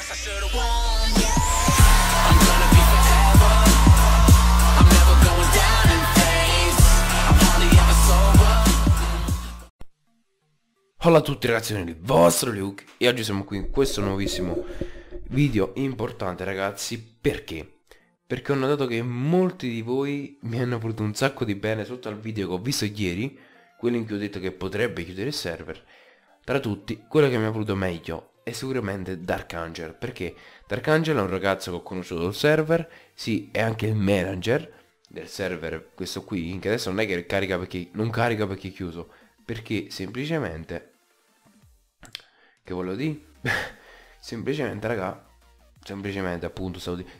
Hola a tutti ragazzi, sono il vostro Luke e oggi siamo qui in questo nuovissimo video importante ragazzi. Perché? Perché ho notato che molti di voi mi hanno voluto un sacco di bene sotto al video che ho visto ieri, quello in cui ho detto che potrebbe chiudere il server. Tra tutti, quello che mi ha voluto meglio è sicuramente Dark Angel. Perché Dark Angel è un ragazzo che ho conosciuto sul server, sì, è anche il manager del server, questo qui, che adesso non è che carica perché non carica perché è chiuso, perché semplicemente, che volevo dire? Semplicemente raga, semplicemente appunto stavo di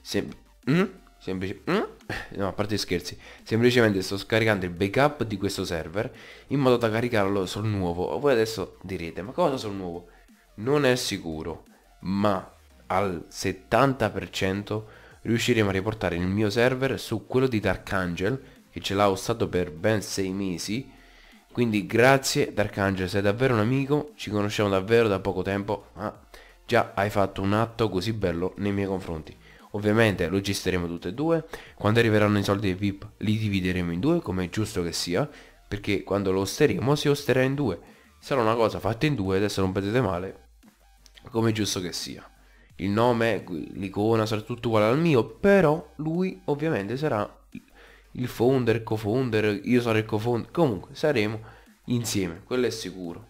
no, a parte gli scherzi, semplicemente sto scaricando il backup di questo server in modo da caricarlo sul nuovo. Voi adesso direte, ma cosa sul nuovo? Non è sicuro, ma al 70% riusciremo a riportare il mio server su quello di Dark Angel, che ce l'ha hostato per ben 6 mesi. Quindi grazie Dark Angel, sei davvero un amico, ci conosciamo davvero da poco tempo, ma già hai fatto un atto così bello nei miei confronti. Ovviamente lo gestiremo tutte e due, quando arriveranno i soldi dei VIP li divideremo in due, come è giusto che sia, perché quando lo osteremo si osterà in due. Sarà una cosa fatta in due, adesso non vedete male, come è giusto che sia. Il nome, l'icona sarà tutto uguale al mio, però lui ovviamente sarà il founder, co-founder, io sarò il co-founder, comunque saremo insieme, quello è sicuro.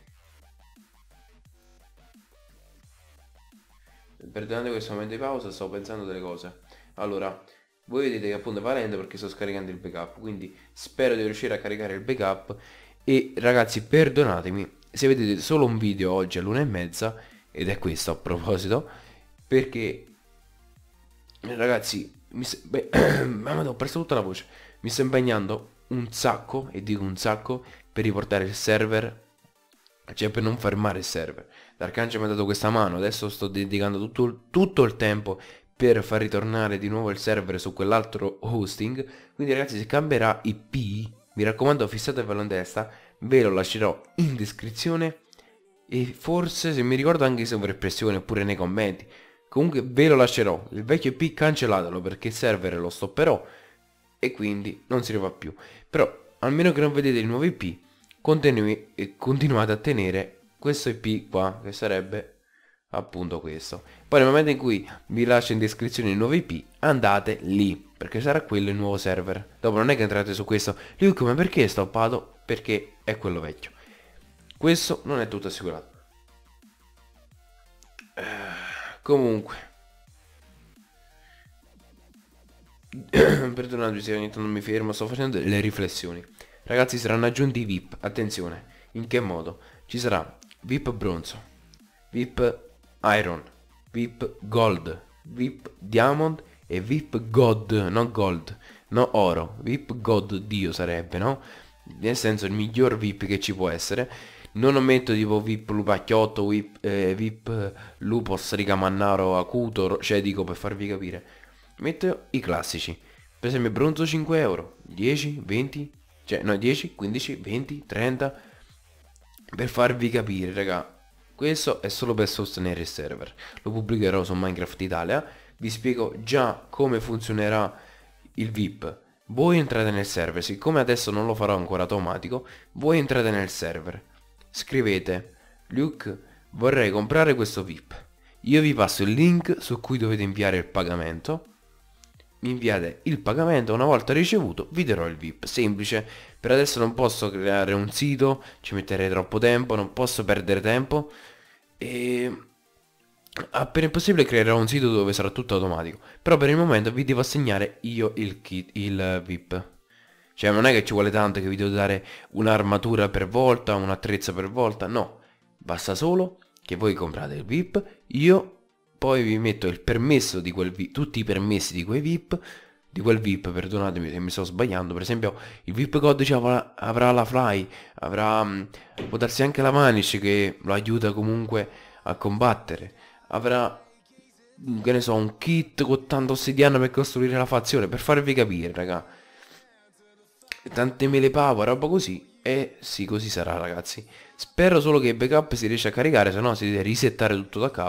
Perdonate questo momento di pausa, sto pensando delle cose. Allora, voi vedete che appunto va lento perché sto scaricando il backup, quindi spero di riuscire a caricare il backup. E ragazzi, perdonatemi se vedete solo un video oggi all'1:30, ed è questo a proposito, perché ragazzi mamma, ho perso tutta la voce. Mi sto impegnando un sacco, e dico un sacco, per riportare il server, cioè per non fermare il server. Darkangel mi ha dato questa mano, adesso sto dedicando tutto il tempo per far ritornare di nuovo il server su quell'altro hosting. Quindi ragazzi, se cambierà IP, mi raccomando fissatevelo in testa, ve lo lascerò in descrizione e forse, se mi ricordo, anche in sovraimpressione oppure nei commenti. Comunque ve lo lascerò, il vecchio IP cancellatelo perché il server lo stopperò e quindi non si rifà più. Però almeno che non vedete il nuovo IP, continuate a tenere questo IP qua, che sarebbe appunto questo. Poi nel momento in cui vi lascio in descrizione il nuovo IP, andate lì, perché sarà quello il nuovo server. Dopo non è che entrate su questo, Luke, ma perché è stoppato? Perché è quello vecchio. Questo non è tutto assicurato. Comunque perdonatemi se ogni tanto non mi fermo, sto facendo delle riflessioni. Ragazzi, saranno aggiunti i VIP, attenzione. In che modo? Ci sarà VIP bronzo, VIP iron, VIP gold, VIP diamond e VIP god, non gold, no oro, VIP god dio sarebbe, no? Nel senso il miglior VIP che ci può essere. Non ometto tipo VIP lupacchiotto, VIP lupo strigamannaro acuto, cioè dico per farvi capire. Metto i classici. Per esempio bronzo 5 euro, 10, 20, cioè no 10, 15, 20, 30. Per farvi capire raga, questo è solo per sostenere il server. Lo pubblicherò su Minecraft Italia. Vi spiego già come funzionerà il VIP. Voi entrate nel server, siccome adesso non lo farò ancora automatico, voi entrate nel server. Scrivete, Luke, vorrei comprare questo VIP. Io vi passo il link su cui dovete inviare il pagamento. Mi inviate il pagamento, una volta ricevuto vi darò il VIP. Semplice. Per adesso non posso creare un sito, ci metterei troppo tempo, non posso perdere tempo. E appena è possibile creerò un sito dove sarà tutto automatico. Però per il momento vi devo assegnare io il VIP. Cioè non è che ci vuole tanto, che vi devo dare un'armatura per volta, un attrezzo per volta, no. Basta solo che voi comprate il VIP, io poi vi metto il permesso di quel VIP, tutti i permessi di quel VIP, perdonatemi se mi sto sbagliando. Per esempio il VIP code avrà la Fly, può darsi anche la Vanish che lo aiuta comunque a combattere, avrà, che ne so, un kit con tanto ossidiana per costruire la fazione, per farvi capire raga. Tante mele power, roba così. E sì, così sarà ragazzi. Spero solo che il backup si riesca a caricare, se no si deve risettare tutto da capo.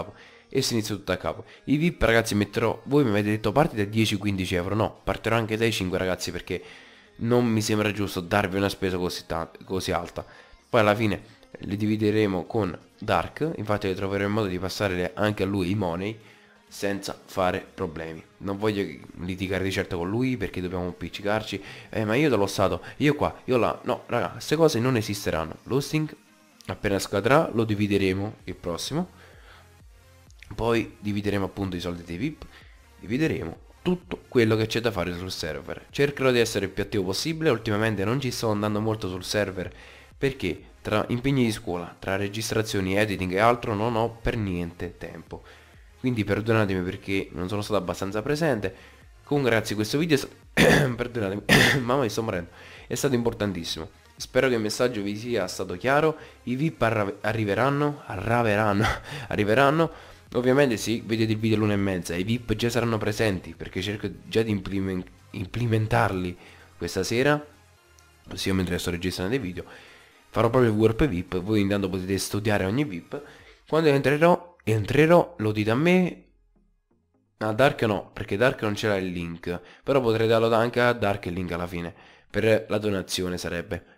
e si inizia tutto a capo. I VIP ragazzi metterò, voi mi avete detto parti da 10-15 euro, no, partirò anche dai 5 ragazzi perché non mi sembra giusto darvi una spesa così alta. Poi alla fine li divideremo con Dark, infatti troveremo il modo di passare anche a lui i money senza fare problemi. Non voglio litigare di certo con lui perché dobbiamo appiccicarci, ma io dallo stato, io qua, io là, no raga, queste cose non esisteranno. L'hosting appena scadrà lo divideremo il prossimo, poi divideremo appunto i soldi dei VIP, divideremo tutto quello che c'è da fare sul server. Cercherò di essere il più attivo possibile, ultimamente non ci sto andando molto sul server perché tra impegni di scuola, tra registrazioni, editing e altro non ho per niente tempo. Quindi perdonatemi perché non sono stato abbastanza presente. Comunque ragazzi questo video perdonatemi, mamma mi sto morendo, è stato importantissimo. Spero che il messaggio vi sia stato chiaro. I VIP arriveranno. Ovviamente sì, vedete il video all'1:30. I VIP già saranno presenti perché cerco già di implementarli questa sera. Ossia mentre sto registrando dei video. Farò proprio il warp VIP. Voi intanto potete studiare ogni VIP. Quando entrerò, lo dite a me. A Dark no, perché Dark non c'era il link. Però potrei darlo anche a Dark il link alla fine. Per la donazione sarebbe.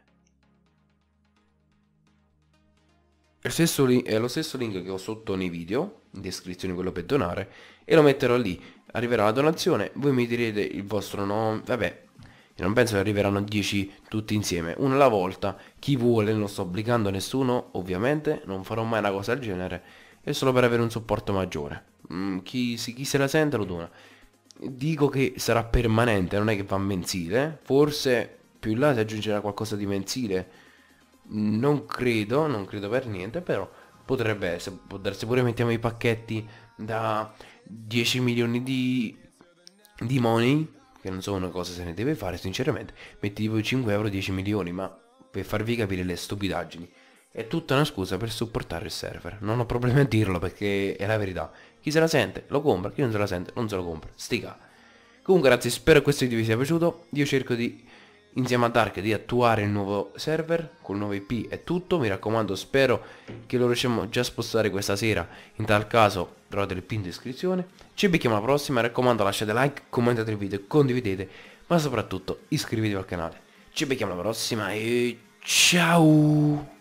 È lo stesso link che ho sotto nei video, in descrizione quello per donare, e lo metterò lì. Arriverà la donazione, voi mi direte il vostro nome, vabbè, io non penso che arriveranno 10 tutti insieme, uno alla volta, chi vuole, non sto obbligando nessuno, ovviamente, non farò mai una cosa del genere, è solo per avere un supporto maggiore. Chi se la sente lo dona. Dico che sarà permanente, non è che va mensile, forse più in là si aggiungerà qualcosa di mensile. Non credo per niente, però potrebbe essere, può darsi pure mettiamo i pacchetti da 10 milioni di money, che non so una cosa se ne deve fare sinceramente, metti tipo 5 euro 10 milioni, ma per farvi capire le stupidaggini, è tutta una scusa per supportare il server, non ho problemi a dirlo perché è la verità, chi se la sente lo compra, chi non se la sente non se lo compra, stica. Comunque ragazzi spero che questo video vi sia piaciuto, io cerco di insieme a Dark di attuare il nuovo server col nuovo IP e tutto, mi raccomando spero che lo riusciamo già a spostare questa sera, in tal caso trovate il pin in descrizione. Ci becchiamo alla prossima, mi raccomando lasciate like, commentate il video, condividete, ma soprattutto iscrivetevi al canale. Ci becchiamo alla prossima e ciao.